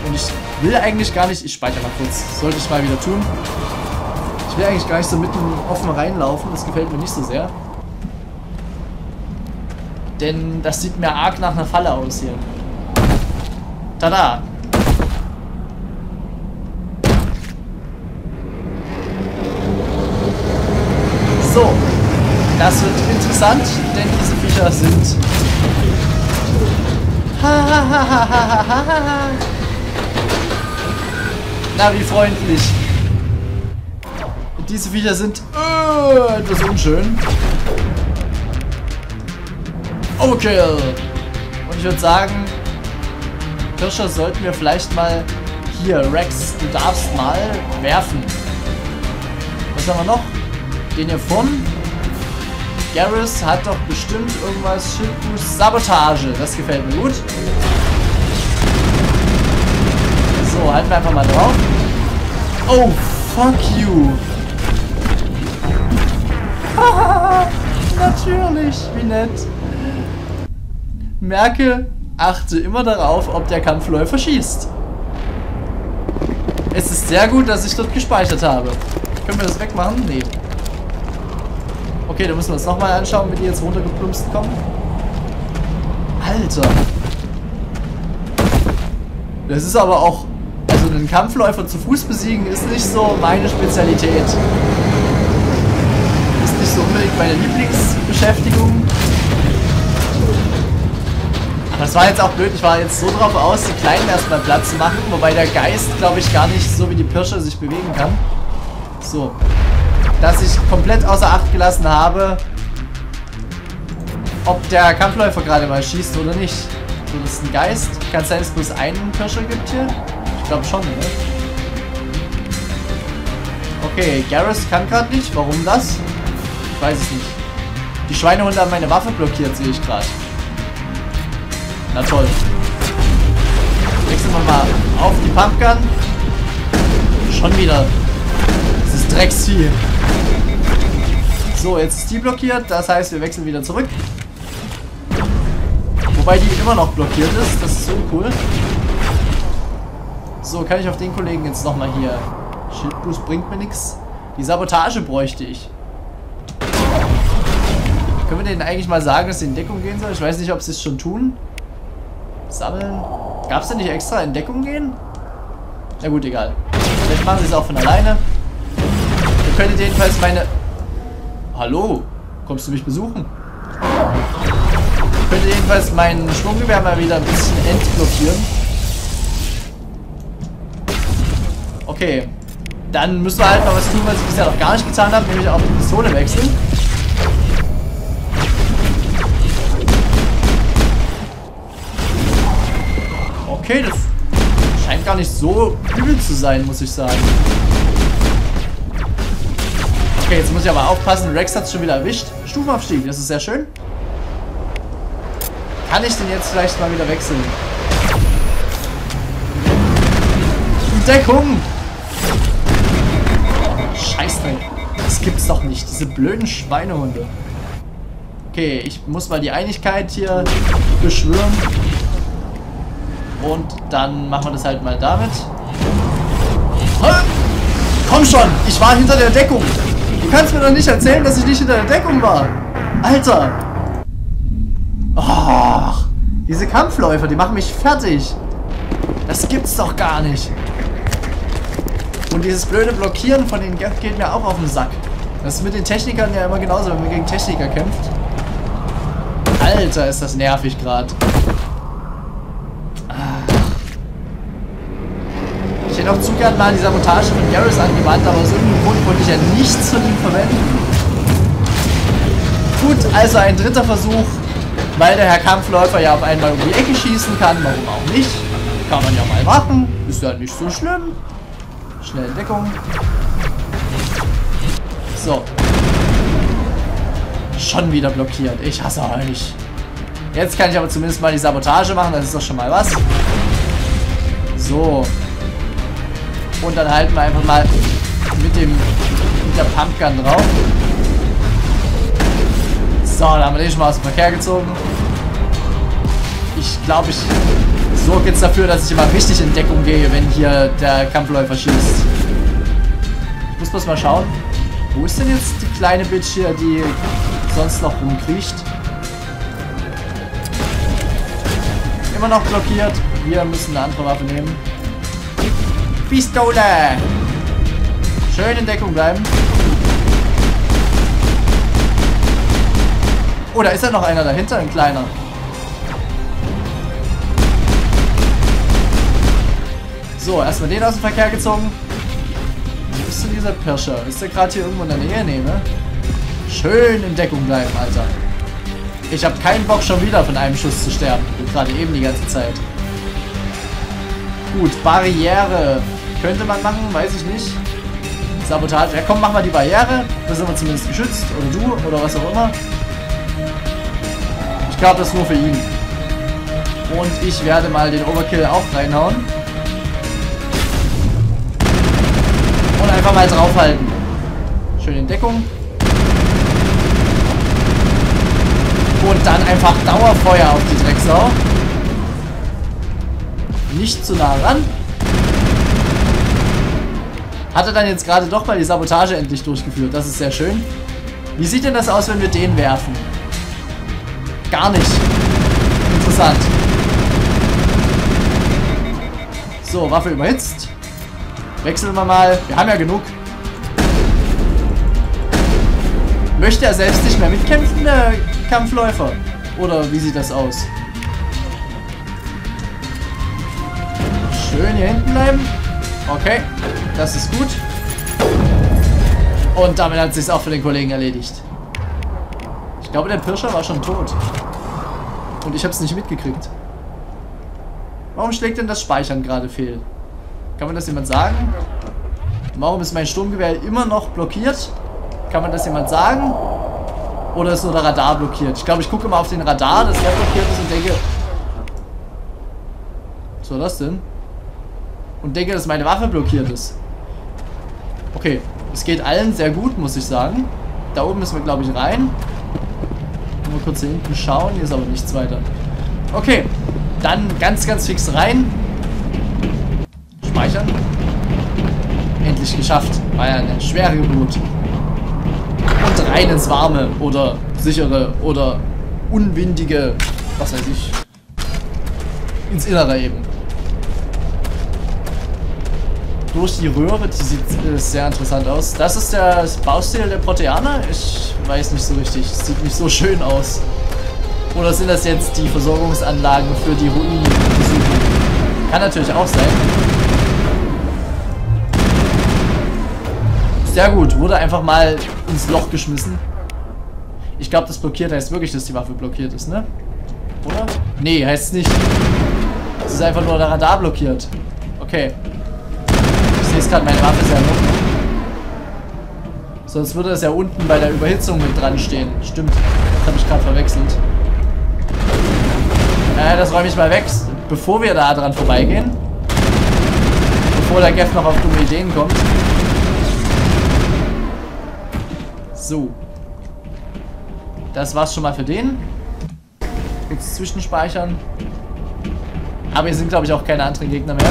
Und ich will eigentlich gar nicht... Ich speichere mal kurz. Sollte ich mal wieder tun. Ich will eigentlich gar nicht so mitten offen reinlaufen. Das gefällt mir nicht so sehr. Denn das sieht mir arg nach einer Falle aus hier. Tada! So. Das wird interessant, denn diese Viecher sind... Na, wie freundlich. Diese Viecher sind etwas unschön. Overkill. Und ich würde sagen, Pirscher sollten wir vielleicht mal... Hier, Rex, du darfst mal werfen. Was haben wir noch? Den hier von... Garrus hat doch bestimmt irgendwas. Schildboost, Sabotage. Das gefällt mir gut. So, halten wir einfach mal drauf. Oh, fuck you. Natürlich, wie nett. Merke, achte immer darauf, ob der Kampfläufer schießt. Es ist sehr gut, dass ich dort gespeichert habe. Können wir das wegmachen? Nee. Okay, dann müssen wir uns nochmal anschauen, wie die jetzt runtergeplumpst kommen. Alter. Das ist aber auch... Also einen Kampfläufer zu Fuß besiegen ist nicht so meine Spezialität. Ist nicht so unbedingt meine Lieblingsbeschäftigung. Aber das war jetzt auch blöd. Ich war jetzt so drauf aus, die Kleinen erstmal Platz zu machen. Wobei der Geist, glaube ich, gar nicht so wie die Pirsche sich bewegen kann. So. Dass ich komplett außer Acht gelassen habe, ob der Kampfläufer gerade mal schießt oder nicht. So, das ist ein Geist. Kann es sein, dass es bloß einen Pirscher gibt hier? Ich glaube schon, ne? Okay, Garrus kann gerade nicht. Warum das? Ich weiß es nicht. Die Schweinehunde haben meine Waffe blockiert, sehe ich gerade. Na toll. Wechseln wir mal auf die Pumpgun. Schon wieder. Dieses Drecksvieh. So, jetzt ist die blockiert. Das heißt, wir wechseln wieder zurück. Wobei die immer noch blockiert ist. Das ist so cool. So, kann ich auf den Kollegen jetzt nochmal hier... Schildboost bringt mir nichts. Die Sabotage bräuchte ich. Können wir denen eigentlich mal sagen, dass sie in Deckung gehen sollen? Ich weiß nicht, ob sie es schon tun. Sammeln. Gab es denn nicht extra in Deckung gehen? Na gut, egal. Vielleicht machen sie es auch von alleine. Ihr könntet jedenfalls meine... Hallo? Kommst du mich besuchen? Ich könnte jedenfalls mein Schwunggewehr mal wieder ein bisschen entblockieren. Okay. Dann müssen wir halt mal was tun, was ich bisher noch gar nicht getan habe, nämlich auch die Pistole wechseln. Okay, das scheint gar nicht so übel zu sein, muss ich sagen. Okay, jetzt muss ich aber aufpassen. Rex hat es schon wieder erwischt. Stufenaufstieg, das ist sehr schön. Kann ich den jetzt vielleicht mal wieder wechseln? Deckung! Scheiße. Das gibt's doch nicht. Diese blöden Schweinehunde. Okay, ich muss mal die Einigkeit hier beschwören. Und dann machen wir das halt mal damit. Komm schon! Ich war hinter der Deckung! Du kannst mir doch nicht erzählen, dass ich nicht hinter der Deckung war! Alter! Ach, diese Kampfläufer, die machen mich fertig! Das gibt's doch gar nicht! Und dieses blöde Blockieren von den geht mir auch auf den Sack. Das ist mit den Technikern ja immer genauso, wenn man gegen Techniker kämpft. Alter, ist das nervig gerade. Ich hätte auch zu gern mal die Sabotage von Garrus angewandt, aber aus irgendeinem Grund wollte ich ja nichts von ihm verwenden. Gut, also ein dritter Versuch, weil der Herr Kampfläufer ja auf einmal um die Ecke schießen kann. Warum auch nicht? Kann man ja mal machen. Ist ja nicht so schlimm. Schnell in Deckung. So. Schon wieder blockiert. Ich hasse euch. Jetzt kann ich aber zumindest mal die Sabotage machen. Das ist doch schon mal was. So. Und dann halten wir einfach mal mit der Pumpgun drauf. So, dann haben wir den schon mal aus dem Verkehr gezogen. Ich glaube, sorge jetzt dafür, dass ich immer richtig in Deckung gehe, wenn hier der Kampfläufer schießt. Ich muss bloß mal schauen. Wo ist denn jetzt die kleine Bitch hier, die sonst noch rumkriecht? Immer noch blockiert. Wir müssen eine andere Waffe nehmen. Pistole! Schön in Deckung bleiben. Oh, da ist ja noch einer dahinter, ein kleiner. So, erstmal den aus dem Verkehr gezogen. Wo ist denn dieser Pirscher? Ist der gerade hier irgendwo in der Nähe? Nee, ne? Schön in Deckung bleiben, Alter. Ich habe keinen Bock, schon wieder von einem Schuss zu sterben. Gerade eben die ganze Zeit. Gut, Barriere. Könnte man machen, weiß ich nicht. Sabotage. Ja, komm, mach mal die Barriere. Da sind wir zumindest geschützt. Oder du, oder was auch immer. Ich glaube, das ist nur für ihn. Und ich werde mal den Overkill auch reinhauen. Und einfach mal draufhalten. Schön in Deckung. Und dann einfach Dauerfeuer auf die Drecksau. Nicht zu nah ran. Hat er dann jetzt gerade doch mal die Sabotage endlich durchgeführt. Das ist sehr schön. Wie sieht denn das aus, wenn wir den werfen? Gar nicht. Interessant. So, Waffe überhitzt. Wechseln wir mal. Wir haben ja genug. Möchte er selbst nicht mehr mitkämpfen, der Kampfläufer? Oder wie sieht das aus? Schön hier hinten bleiben. Okay, das ist gut. Und damit hat es sich auch für den Kollegen erledigt. Ich glaube, der Pirscher war schon tot. Und ich habe es nicht mitgekriegt. Warum schlägt denn das Speichern gerade fehl? Kann man das jemand sagen? Warum ist mein Sturmgewehr immer noch blockiert? Kann man das jemand sagen? Oder ist nur der Radar blockiert? Ich glaube, ich gucke mal auf den Radar, dass der blockiert ist und denke... Was war das denn? Und denke, dass meine Waffe blockiert ist. Okay, es geht allen sehr gut, muss ich sagen. Da oben müssen wir, glaube ich, rein. Mal kurz hier hinten schauen, hier ist aber nichts weiter. Okay, dann ganz, ganz fix rein. Speichern. Endlich geschafft. War ja eine schwere Geburt. Und rein ins Warme oder sichere oder unwindige, was weiß ich, ins Innere eben. Durch die Röhre, die sieht sehr interessant aus. Das ist der Baustil der Proteaner? Ich weiß nicht so richtig. Sieht nicht so schön aus. Oder sind das jetzt die Versorgungsanlagen für die Ruinenbesucher? Kann natürlich auch sein. Sehr gut, wurde einfach mal ins Loch geschmissen. Ich glaube, das blockiert heißt wirklich, dass die Waffe blockiert ist, ne? Oder? Nee, heißt es nicht. Es ist einfach nur der Radar blockiert. Okay. Ich sehe es gerade, meine Waffe ist ja unten. Sonst würde es ja unten bei der Überhitzung mit dran stehen. Stimmt, das habe ich gerade verwechselt. Das räume ich mal weg, bevor wir da dran vorbeigehen. Bevor der Geff noch auf dumme Ideen kommt. So. Das war's schon mal für den. Kurz zwischenspeichern. Aber hier sind, glaube ich, auch keine anderen Gegner mehr.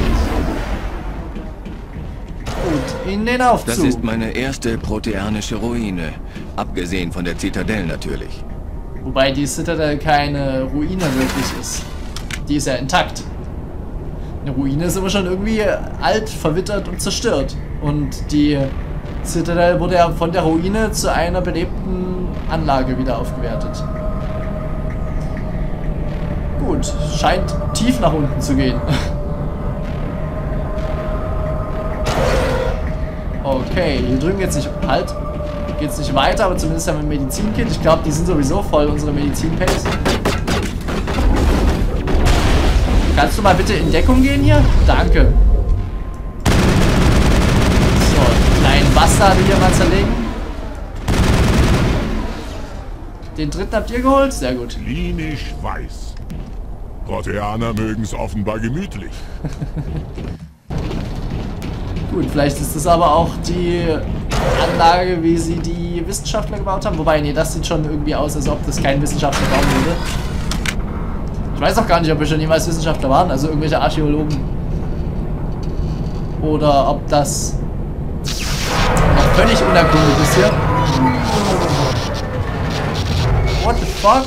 Gut, in den Aufzug. Das ist meine erste proteanische Ruine. Abgesehen von der Zitadelle natürlich. Wobei die Citadel keine Ruine wirklich ist. Die ist ja intakt. Eine Ruine ist immer schon irgendwie alt, verwittert und zerstört. Und die Citadel wurde ja von der Ruine zu einer belebten Anlage wieder aufgewertet. Gut, scheint tief nach unten zu gehen. Okay, hier drüben geht's nicht, halt, geht's nicht weiter, aber zumindest haben wir ein Medizinkit. Ich glaube, die sind sowieso voll, unsere Medizinpacks. Kannst du mal bitte in Deckung gehen hier? Danke. So, kleinen Bastard hier mal zerlegen. Den dritten habt ihr geholt? Sehr gut. Klinisch weiß. Proteaner mögen es offenbar gemütlich. Gut, vielleicht ist das aber auch die Anlage, wie sie die Wissenschaftler gebaut haben. Wobei, nee, das sieht schon irgendwie aus, als ob das kein Wissenschaftler bauen würde. Ich weiß auch gar nicht, ob wir schon jemals Wissenschaftler waren, also irgendwelche Archäologen. Oder ob das noch völlig unerkundet ist hier. What the fuck?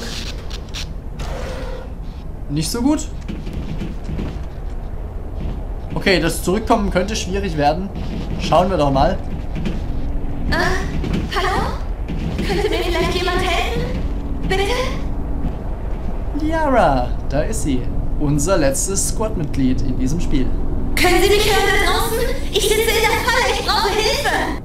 Nicht so gut. Okay, das Zurückkommen könnte schwierig werden. Schauen wir doch mal. Hallo? Könnte mir vielleicht jemand helfen? Bitte? Liara, da ist sie. Unser letztes Squad-Mitglied in diesem Spiel. Können Sie mich hören da draußen? Ich sitze in der Falle, ich brauche Hilfe!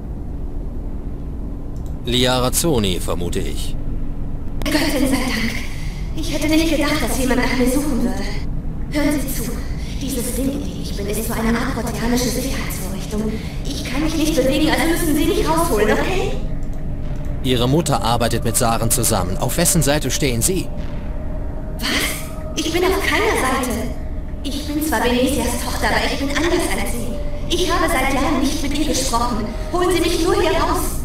Liara Zoni, vermute ich. Göttin sei Dank. Ich hätte nicht gedacht, dass jemand nach mir suchen würde. Hören Sie zu. Dieses Ding, in dem ich bin, ist so eine Art proteanische Sicherheitsvorrichtung. Ich kann mich nicht bewegen, also müssen Sie mich rausholen, okay? Ihre Mutter arbeitet mit Saren zusammen. Auf wessen Seite stehen Sie? Was? Ich bin auf keiner Seite. Ich bin zwar Venetias Tochter, aber ich bin anders als Sie. Ich habe seit Jahren nicht mit ihr gesprochen. Holen Sie mich nur hier raus.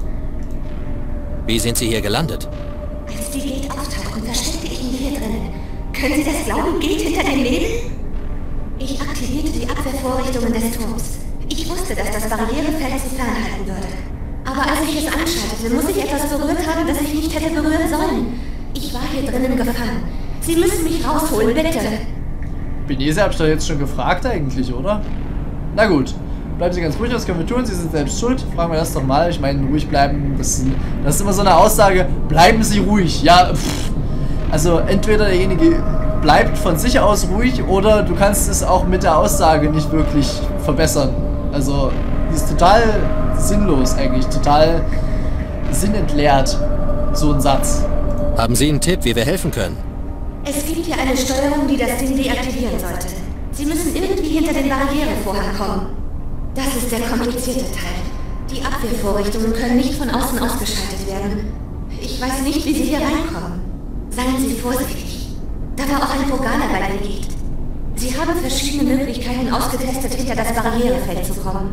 Wie sind Sie hier gelandet? Als die Gate auftauchten, versteckte ich mich hier drin. Können Sie das glauben? Gate hinter dem Nebel? Ich aktivierte die Abwehrvorrichtungen des Turms. Ich wusste, dass das Barrierefeld zu fernhalten würde. Aber als ich es anschaltete, muss ich etwas berührt haben, das ich nicht hätte berühren sollen. Ich war hier drinnen gefangen. Sie müssen mich rausholen, bitte. Benese hab ich doch jetzt schon gefragt eigentlich, oder? Na gut. Bleiben Sie ganz ruhig, was können wir tun? Sie sind selbst schuld. Fragen wir das doch mal. Ich meine, ruhig bleiben, das ist immer so eine Aussage. Bleiben Sie ruhig. Ja, also entweder derjenige bleibt von sich aus ruhig oder du kannst es auch mit der Aussage nicht wirklich verbessern. Also, die ist total sinnlos eigentlich. Total sinnentleert. So ein Satz. Haben Sie einen Tipp, wie wir helfen können? Es gibt hier eine Steuerung, die das Ding deaktivieren sollte. Sie müssen irgendwie hinter den Barrierevorhang kommen. Das ist der komplizierte Teil. Die Abwehrvorrichtungen können nicht von außen ausgeschaltet werden. Ich weiß nicht, wie Sie hier reinkommen. Seien Sie vorsichtig. Da war auch ein Kroganer bei der Gate. Sie haben verschiedene Möglichkeiten ausgetestet, hinter das Barrierefeld zu kommen.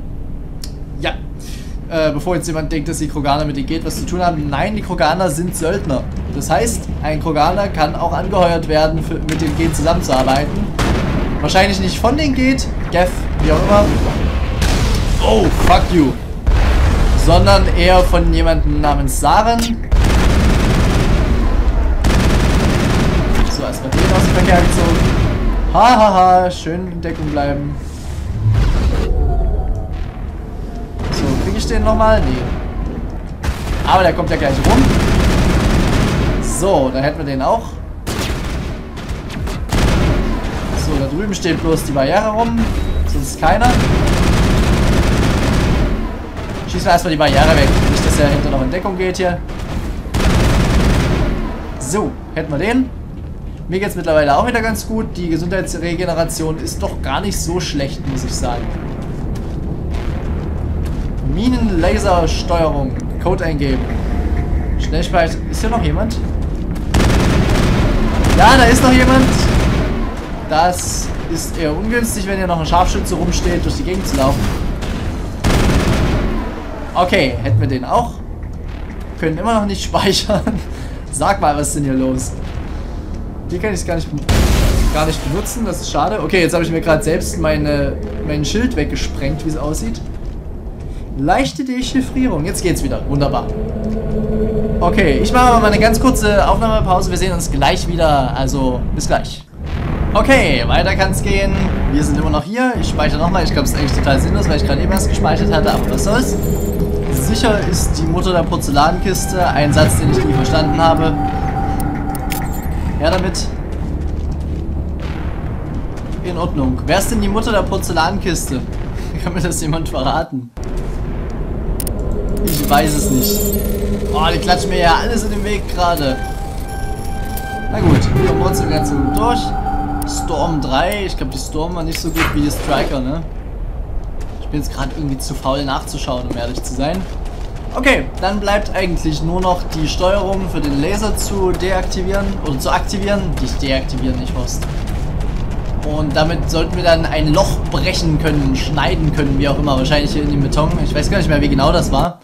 Ja. Bevor jetzt jemand denkt, dass die Kroganer mit den Gate was zu tun haben. Nein, die Kroganer sind Söldner. Das heißt, ein Kroganer kann auch angeheuert werden, mit den Gate zusammenzuarbeiten. Wahrscheinlich nicht von den Gate, Geth, wie auch immer. Oh, fuck you. Sondern eher von jemandem namens Saren. So, erstmal den aus dem Verkehr gezogen. Hahaha, schön in Deckung bleiben. So, kriege ich den nochmal? Nee. Aber der kommt ja gleich rum. So, da hätten wir den auch. So, da drüben steht bloß die Barriere rum. Sonst keiner. Schießen wir erstmal die Barriere weg. Nicht, dass er hinter noch in Deckung geht hier. So, hätten wir den. Mir geht es mittlerweile auch wieder ganz gut. Die Gesundheitsregeneration ist doch gar nicht so schlecht, muss ich sagen. Minenlasersteuerung. Code eingeben. Schnellspeicher. Ist hier noch jemand? Ja, da ist noch jemand. Das ist eher ungünstig, wenn hier noch ein Scharfschütze rumsteht, durch die Gegend zu laufen. Okay, hätten wir den auch. Können immer noch nicht speichern. Sag mal, was ist denn hier los? Die kann ich gar nicht benutzen, das ist schade. Okay, jetzt habe ich mir gerade selbst mein Schild weggesprengt, wie es aussieht. Leichte Dechiffrierung. Jetzt geht's wieder. Wunderbar. Okay, ich mache aber mal eine ganz kurze Aufnahmepause. Wir sehen uns gleich wieder. Also, bis gleich. Okay, weiter kann es gehen. Wir sind immer noch hier. Ich speichere nochmal. Ich glaube, es ist eigentlich total sinnlos, weil ich gerade eben erst gespeichert hatte. Aber was soll's. Sicher ist die Mutter der Porzellankiste. Ein Satz, den ich nie verstanden habe. Ja, damit. In Ordnung. Wer ist denn die Mutter der Porzellankiste? Kann mir das jemand verraten? Ich weiß es nicht. Oh, die klatschen mir ja alles in den Weg gerade. Na gut, wir kommen trotzdem ganz so gut durch. Storm 3. Ich glaube, die Storm war nicht so gut wie die Striker, ne? Ich bin jetzt gerade irgendwie zu faul nachzuschauen, um ehrlich zu sein. Okay, dann bleibt eigentlich nur noch die Steuerung für den Laser zu deaktivieren oder zu aktivieren. Nicht deaktivieren, nicht Horst. Und damit sollten wir dann ein Loch brechen können, schneiden können, wie auch immer. Wahrscheinlich hier in den Beton. Ich weiß gar nicht mehr, wie genau das war.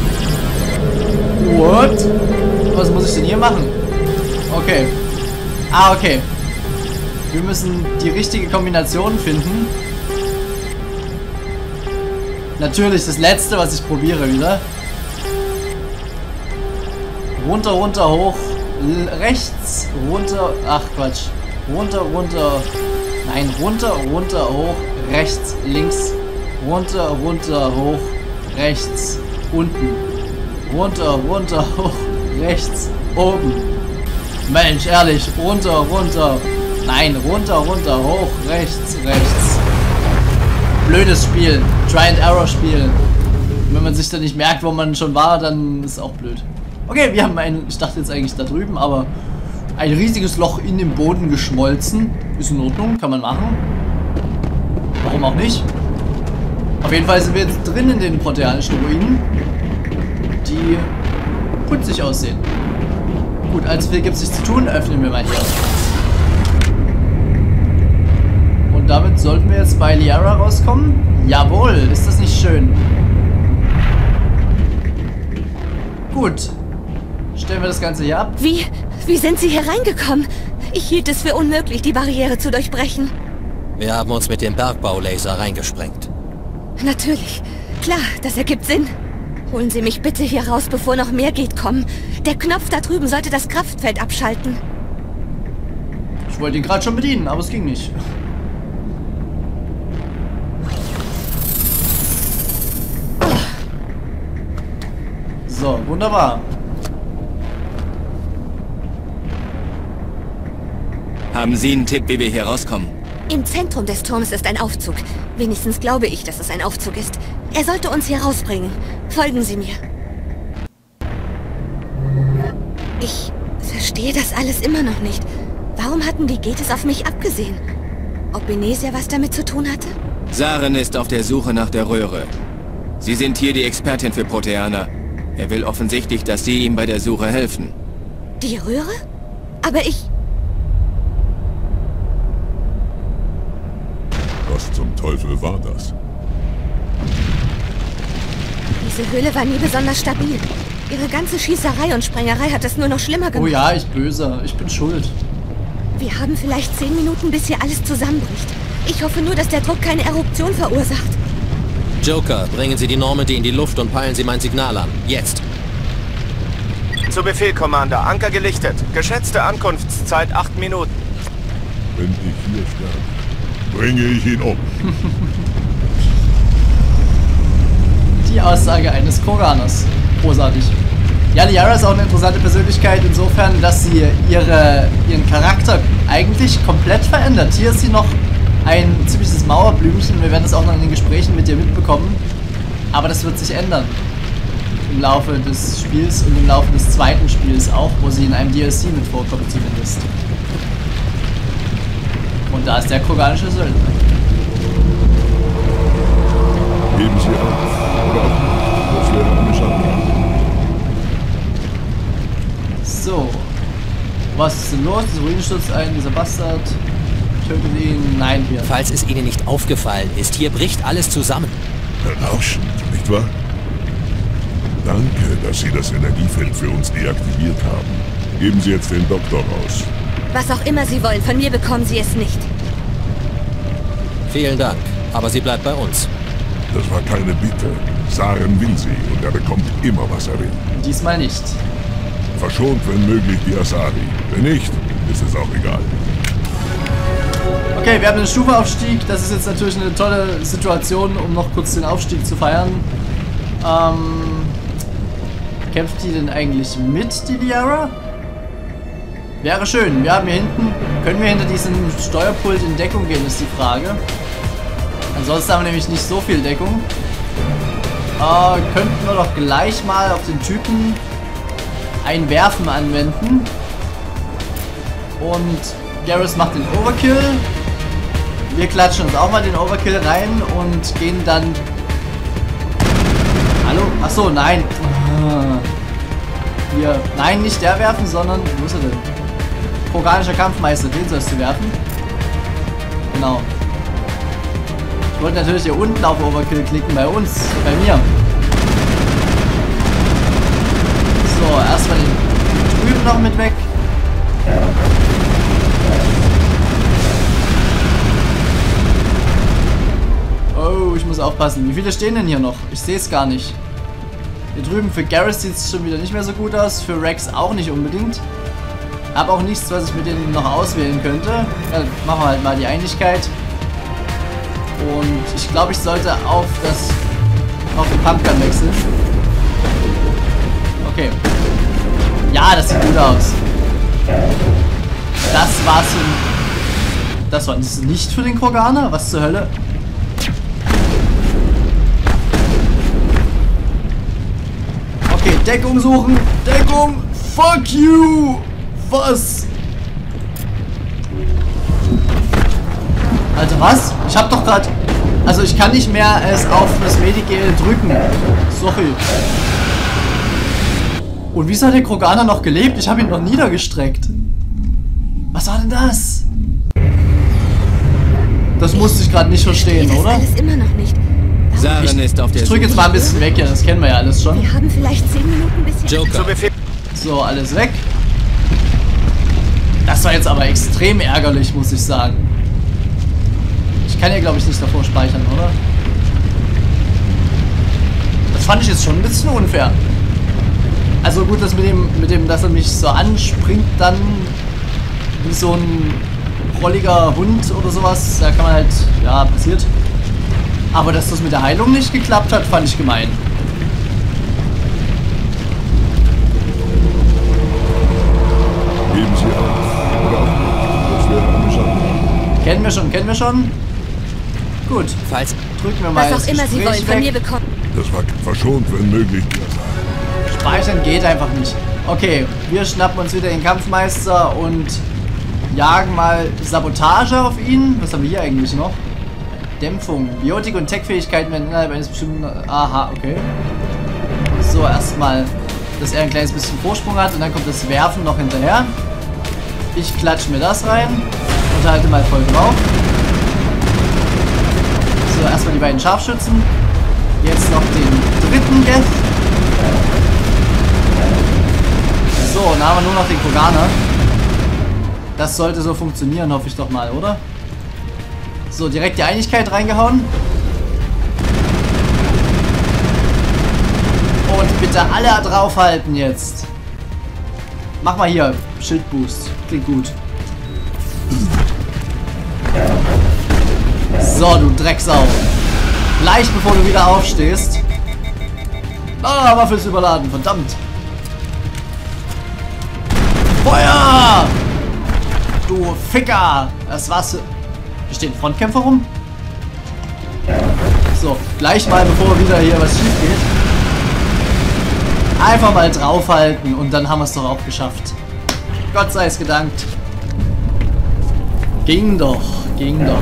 What? Was muss ich denn hier machen? Okay. Ah, okay. Wir müssen die richtige Kombination finden. Natürlich das letzte, was ich probiere wieder. Runter, runter, hoch. Rechts, runter. Ach Quatsch. Runter, runter. Nein, runter, runter, hoch. Rechts, links. Runter, runter, hoch. Rechts, unten. Runter, runter, hoch. Rechts, oben. Mensch, ehrlich. Runter, runter. Nein, runter, runter, hoch. Rechts, rechts. Blödes Spiel. Try-and-Error-Spiel. Wenn man sich dann nicht merkt, wo man schon war, dann ist es auch blöd. Okay, wir haben ich dachte jetzt eigentlich da drüben, aber ein riesiges Loch in den Boden geschmolzen. Ist in Ordnung, kann man machen. Warum auch nicht? Auf jeden Fall sind wir jetzt drin in den proteanischen Ruinen, die putzig aussehen. Gut, allzu viel gibt es nicht zu tun. Öffnen wir mal hier. Und damit sollten wir jetzt bei Liara rauskommen. Jawohl, ist das nicht schön? Gut. Stellen wir das Ganze hier ab. Wie sind Sie hier reingekommen? Ich hielt es für unmöglich, die Barriere zu durchbrechen. Wir haben uns mit dem Bergbaulaser reingesprengt. Natürlich. Klar, das ergibt Sinn. Holen Sie mich bitte hier raus, bevor noch mehr geht kommen. Der Knopf da drüben sollte das Kraftfeld abschalten. Ich wollte ihn gerade schon bedienen, aber es ging nicht. So, wunderbar. Haben Sie einen Tipp, wie wir hier rauskommen? Im Zentrum des Turms ist ein Aufzug. Wenigstens glaube ich, dass es ein Aufzug ist. Er sollte uns hier rausbringen. Folgen Sie mir. Ich verstehe das alles immer noch nicht. Warum hatten die Getes auf mich abgesehen? Ob Benezia was damit zu tun hatte? Saren ist auf der Suche nach der Röhre. Sie sind hier die Expertin für Proteaner. Er will offensichtlich, dass Sie ihm bei der Suche helfen. Die Röhre? Aber ich... Was zum Teufel war das? Diese Höhle war nie besonders stabil. Ihre ganze Schießerei und Sprengerei hat es nur noch schlimmer gemacht. Oh ja, ich böse. Ich bin schuld. Wir haben vielleicht 10 Minuten, bis hier alles zusammenbricht. Ich hoffe nur, dass der Druck keine Eruption verursacht. Joker, bringen Sie die Normandy in die Luft und peilen Sie mein Signal an. Jetzt. Zu Befehl, Commander. Anker gelichtet. Geschätzte Ankunftszeit 8 Minuten. Wenn ich hier sterbe, bringe ich ihn um. Die Aussage eines Kroganers. Großartig. Ja, Liara ist auch eine interessante Persönlichkeit insofern, dass sie ihren Charakter eigentlich komplett verändert. Hier ist sie noch ein ziemliches Mauerblümchen. Wir werden das auch noch in den Gesprächen mit ihr mitbekommen. Aber das wird sich ändern. Im Laufe des Spiels und im Laufe des zweiten Spiels auch, wo sie in einem DLC mit vorkommt zumindest. Und da ist der kroganische Söldner. Geben Sie auf. Oder auch nicht. Das wäre eine Schande. So. Was ist denn los? Das Ruinensturz ein, dieser Bastard. Tötet ihn. Nein, wir. Falls es Ihnen nicht aufgefallen ist, hier bricht alles zusammen. Berauschend, nicht wahr? Danke, dass Sie das Energiefeld für uns deaktiviert haben. Geben Sie jetzt den Doktor raus. Was auch immer Sie wollen, von mir bekommen Sie es nicht. Vielen Dank, aber sie bleibt bei uns. Das war keine Bitte. Saren will sie und er bekommt immer, was er will. Diesmal nicht. Verschont, wenn möglich, die Asari. Wenn nicht, ist es auch egal. Okay, wir haben den Stufenaufstieg. Das ist jetzt natürlich eine tolle Situation, um noch kurz den Aufstieg zu feiern. Kämpft die denn eigentlich mit, die Liara? Wäre schön. Wir haben hier hinten... Können wir hinter diesem Steuerpult in Deckung gehen, ist die Frage. Ansonsten haben wir nämlich nicht so viel Deckung. Könnten wir doch gleich mal auf den Typen ein Werfen anwenden. Und Garrus macht den Overkill. Wir klatschen uns auch mal den Overkill rein und gehen dann... Hallo? Achso, nein. Hier. Nein, nicht der werfen, sondern... Wo ist er denn? Kroganischer Kampfmeister, den sollst du werfen. Genau. Ich wollte natürlich hier unten auf Overkill klicken, bei uns, bei mir. So, erstmal den drüben noch mit weg. muss aufpassen. Wie viele stehen denn hier noch? Ich sehe es gar nicht. Hier drüben für Garrus sieht es schon wieder nicht mehr so gut aus. Für Rex auch nicht unbedingt. Hab auch nichts, was ich mit denen noch auswählen könnte. Ja, machen wir halt mal die Einigkeit. Und ich glaube, ich sollte auf den Pumpgun wechseln. Okay. Ja, das sieht gut aus. Das war nicht für den Kroganer? Was zur Hölle? Okay, Deckung suchen. Deckung. Fuck you. Was? Alter, was? Ich hab doch gerade... Also ich kann nicht mehr es auf das Medigel drücken. Sorry. Und wieso hat der Kroganer noch gelebt? Ich habe ihn noch niedergestreckt. Was war denn das? Das musste ich gerade nicht verstehen, oder? Alles immer noch nicht. Saren ist auf der Ich drücke jetzt mal ein bisschen weg, ja, das kennen wir ja alles schon. Wir haben vielleicht 10 Minuten bis Joker. Zu Befehl. So, alles weg. Das war jetzt aber extrem ärgerlich, muss ich sagen. Ich kann ja, glaube ich, nicht davor speichern, oder? Das fand ich jetzt schon ein bisschen unfair. Also gut, das mit dem, dass er mich so anspringt dann wie so ein rolliger Hund oder sowas, da kann man halt, ja, passiert. Aber dass das mit der Heilung nicht geklappt hat, fand ich gemein. Geben Sie auf. Oder auch nicht. Das wäre eine Schande. Kennen wir schon. Gut, Falls drücken wir mal was auch immer Sie wollen von mir bekommen. Das war verschont, wenn möglich. Speichern geht einfach nicht. Okay, wir schnappen uns wieder den Kampfmeister und jagen mal Sabotage auf ihn. Was haben wir hier eigentlich noch? Dämpfung. Biotik und Tech-Fähigkeiten werden innerhalb eines bestimmten... Aha, okay. So, erstmal, dass er ein kleines bisschen Vorsprung hat und dann kommt das Werfen noch hinterher. Ich klatsche mir das rein und halte mal voll drauf. So, erstmal die beiden Scharfschützen. Jetzt noch den dritten Geth. So, dann haben wir nur noch den Kroganer. Das sollte so funktionieren, hoffe ich doch mal, oder? So, direkt die Einigkeit reingehauen. Und bitte alle draufhalten jetzt. Mach mal hier, Schildboost. Klingt gut. So, du Drecksau. Gleich bevor du wieder aufstehst. Ah, Waffe ist überladen, verdammt. Feuer! Du Ficker! Das war's. Hier stehen Frontkämpfer rum. So, gleich mal bevor wieder hier was schief geht. Einfach mal draufhalten und dann haben wir es doch auch geschafft. Gott sei es gedankt. Ging doch, ging doch.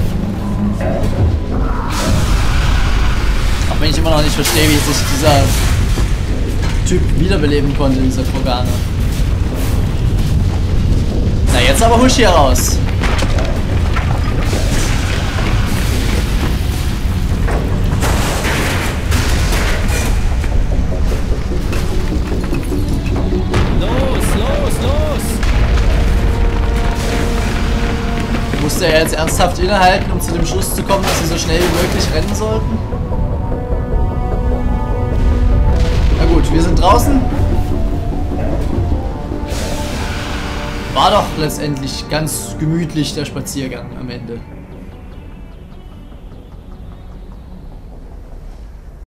Auch wenn ich immer noch nicht verstehe, wie sich dieser Typ wiederbeleben konnte, dieser Kroganer. Na, jetzt aber husch hier raus. Musste er jetzt ernsthaft innehalten, um zu dem Schluss zu kommen, dass sie so schnell wie möglich rennen sollten? Na gut, wir sind draußen. War doch letztendlich ganz gemütlich der Spaziergang am Ende.